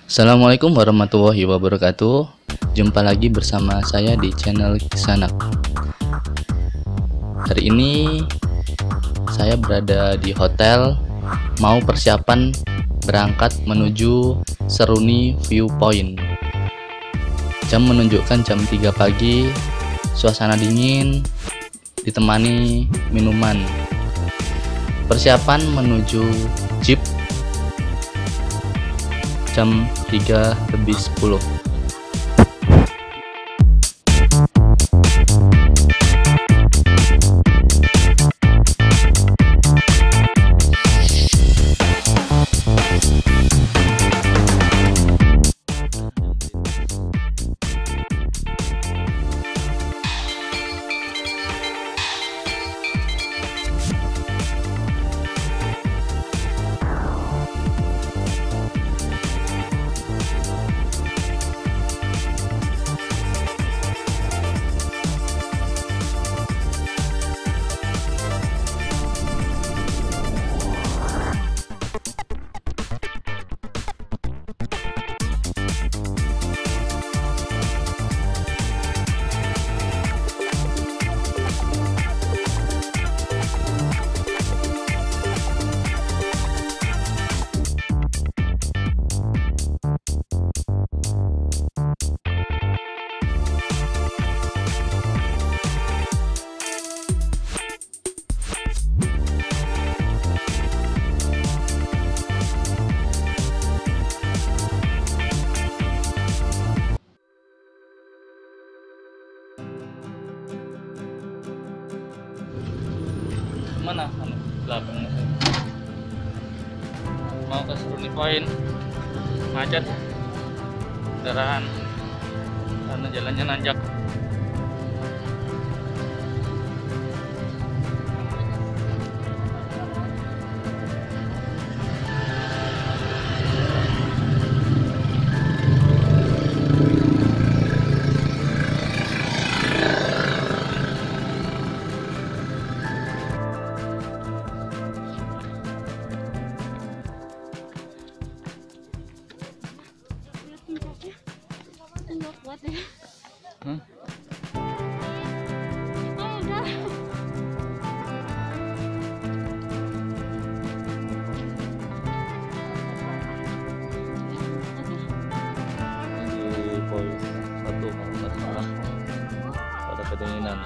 Assalamualaikum warahmatullahi wabarakatuh. Jumpa lagi bersama saya di channel Kisanak. Hari ini saya berada di hotel, mau persiapan berangkat menuju Seruni Viewpoint. Jam menunjukkan jam 3 pagi, suasana dingin, ditemani minuman. Persiapan menuju jeep jam 3:10. Mana? Belakang. Mau ke Seruni Point, macet kendaraan karena jalannya nanjak. Satu kalau nggak salah pada kedinginan.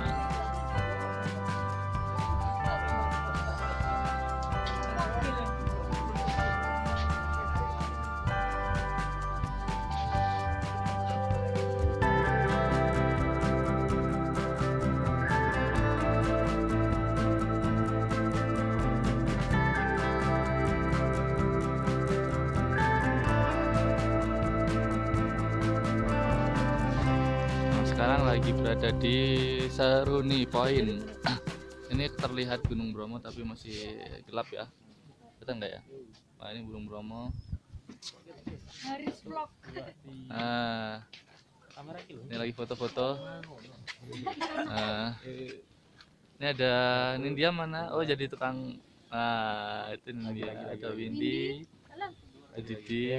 Sekarang lagi berada di Seruni Point. Ini terlihat Gunung Bromo tapi masih gelap ya. Kita enggak ya? Nah, ini Gunung Bromo. Haris vlog. Nah, ini lagi foto-foto. Nah, ini ada Nindya mana? Oh, jadi tukang. Nah, itu Nindya. Ada Windy, ada Didi.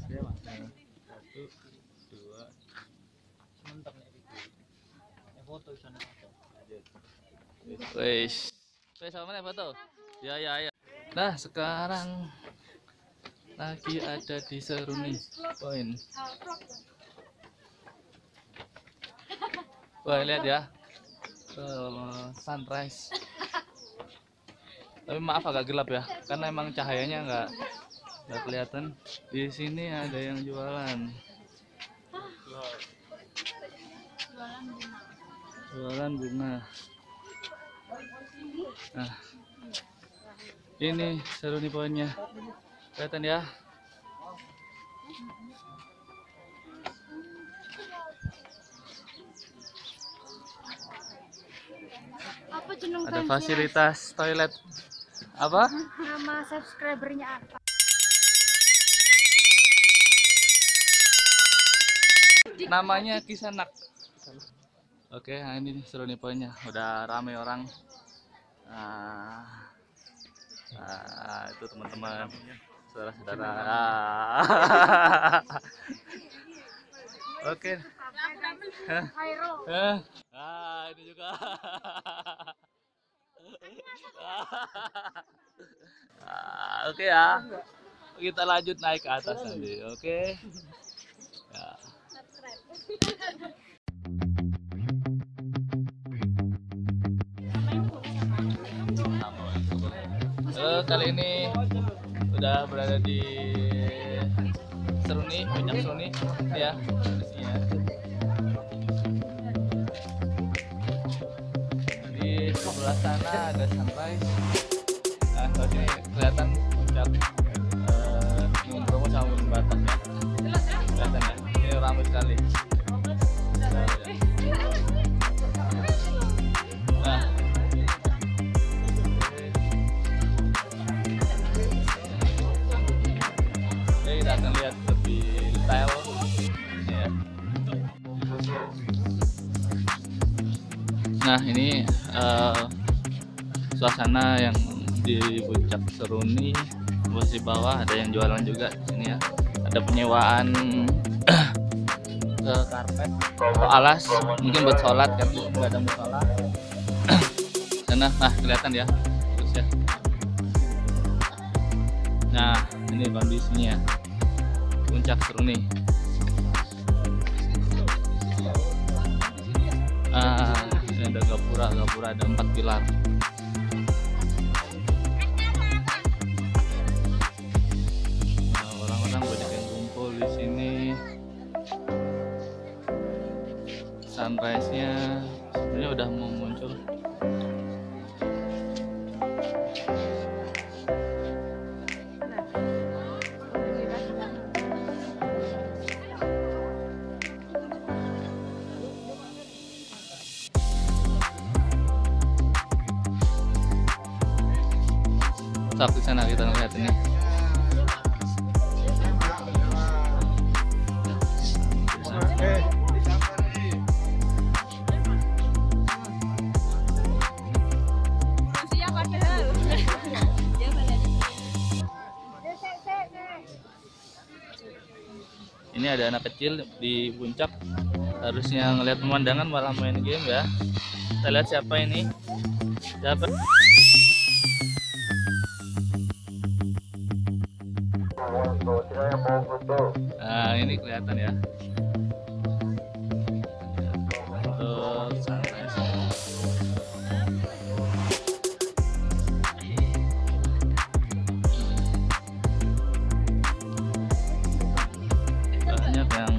Wes, sama mana foto? Ya ya ya. Nah, sekarang lagi ada di Seruni Point. Wah, lihat ya, sunrise. Tapi maaf agak gelap ya, karena emang cahayanya nggak kelihatan. Di sini ada yang jualan. Jualan bunga. Nah, ini Seruni Point-nya. Kelihatan ya. Apa jeneng Ada fansnya? fasilitas toilet. Apa? Nama subscribernya apa? Namanya Kisanak. Oke, nah ini Seruni Point-nya. Udah rame orang. Nah, itu teman-teman. saudara-saudara. Oke. Viral. Ini juga. Oke ya. Kita lanjut naik ke atas nanti. Oke. Ya. Kali ini udah berada di Seruni, Puncak Seruni ya. Kondisinya. Di sebelah sana ada sunrise. Nah, kalau sini kelihatan puncak Gunung Bromo sama Gunung Batok ya. Kelihatan ya. Ini ramai sekali. Nah, kita akan lihat lebih detail ya. Nah, ini suasana yang di Puncak Seruni. Posisi bawah ada yang jualan juga di sini ya. Ada penyewaan karpet atau alas, mungkin buat sholat kan, nggak ada musola. Sana, nah kelihatan ya, terus ya. Nah, ini kondisinya Puncak Seruni. Ini ada gapura ada 4 pilar. Nah, orang-orang banyak yang kumpul di sini. Sunrise-nya sebenarnya udah mau muncul. Di sana kita lihat ini. Ini ada anak kecil di puncak, harusnya ngelihat pemandangan malah main game ya. Kita lihat siapa ini. Siapa? Nah, ini kelihatan ya. Untuk sunrise. Banyak yang.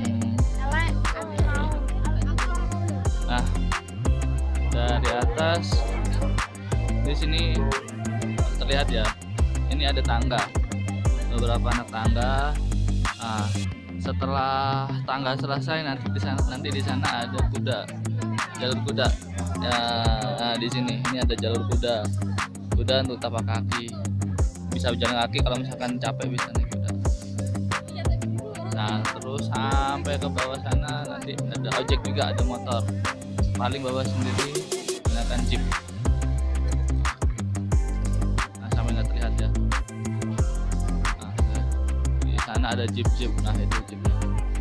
Nah, dari atas di sini terlihat ya. Ini ada tangga. Beberapa anak tangga. Nah, setelah tangga selesai nanti di sana ada jalur kuda ya. Nah, di sini ini ada jalur kuda untuk tapak kaki, bisa berjalan kaki kalau misalkan capek bisa naik kuda. Nah, terus sampai ke bawah sana nanti ada ojek juga, ada motor, paling bawa sendiri menggunakan jeep. Nah, sampai nggak terlihat ya. Ada jeep. Nah, itu jeepnya.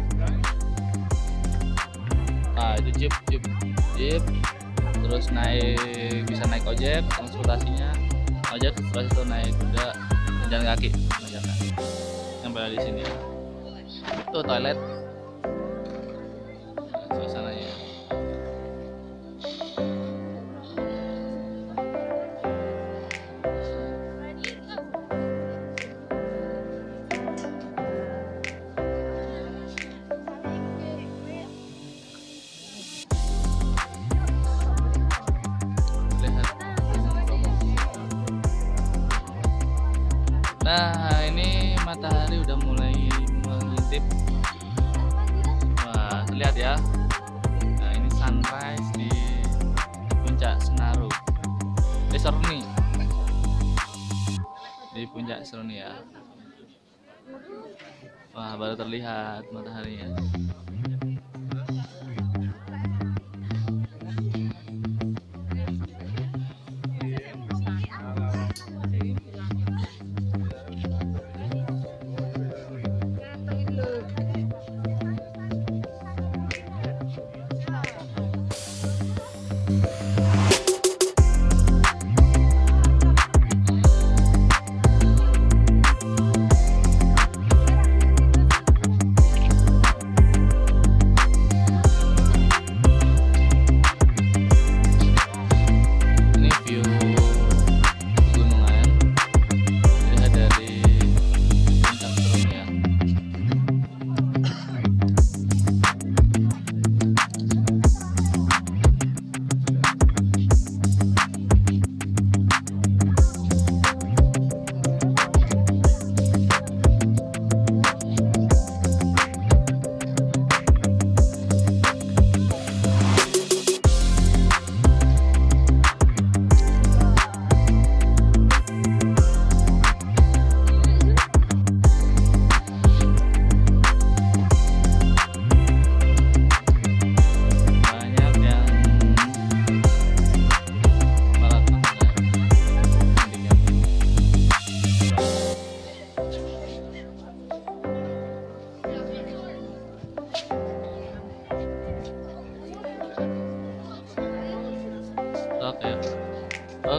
Nah, itu jeep terus bisa naik ojek, transportasinya ojek, setelah itu naik kuda, jalan kaki sampai di sini ya. Itu toilet. Nah, suasananya. Nah, ini matahari udah mulai mengintip. Wah, terlihat ya. Nah, ini sunrise di Puncak Senaru. Seruni. Di Puncak Seruni ya. Wah, baru terlihat mataharinya.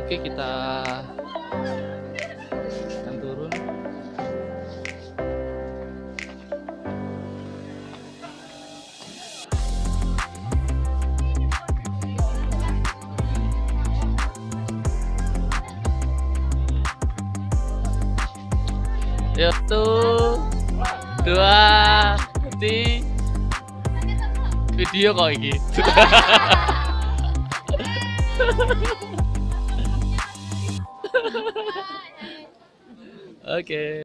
Oke, kita akan turun. Yuk, 1, 2, 3. Video kok iki. Oke.